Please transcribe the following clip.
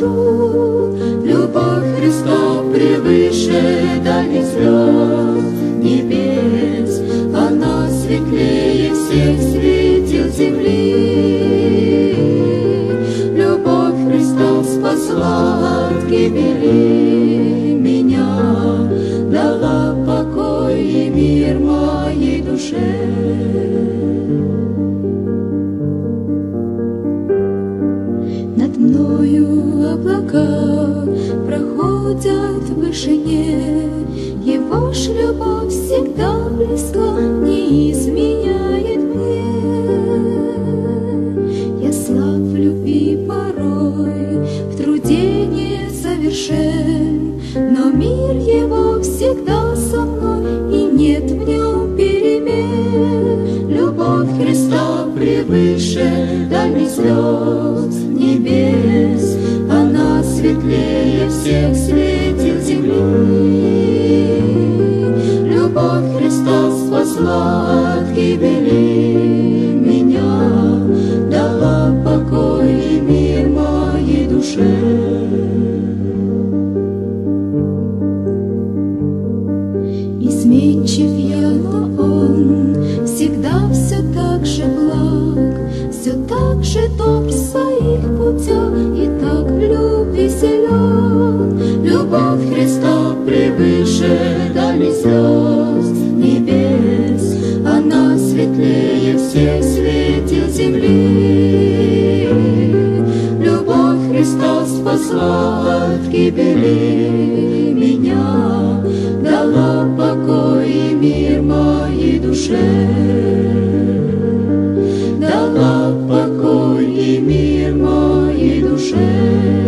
прошу. Любовь Христа превыше дальних звезд небес, она светлее всех светил земли. Любовь Христа спасла от гибели меня, дала покой и мир моей душе. Над мною облака проходят в вышине, Его ж любовь всегда близка, не изменяет мне. Я слаб в любви порой, в труде несовершен, но мир Его всегда со мной, и нет в нем перемен. Любовь Христа превыше дальних звезд небес, она светлее всех светил земли. Любовь Христа спасла от гибели меня, дала покой и мир моей душе. Изменчив я, но Он всегда все так же благ, все так же добр в своих путях и так в любви силен. Любовь Христа превыше дальних звезд небес, она светлее всех светил земли. Любовь Христа спасла от гибели меня, дала покой и мир моей душе. Дала покой и мир моей душе.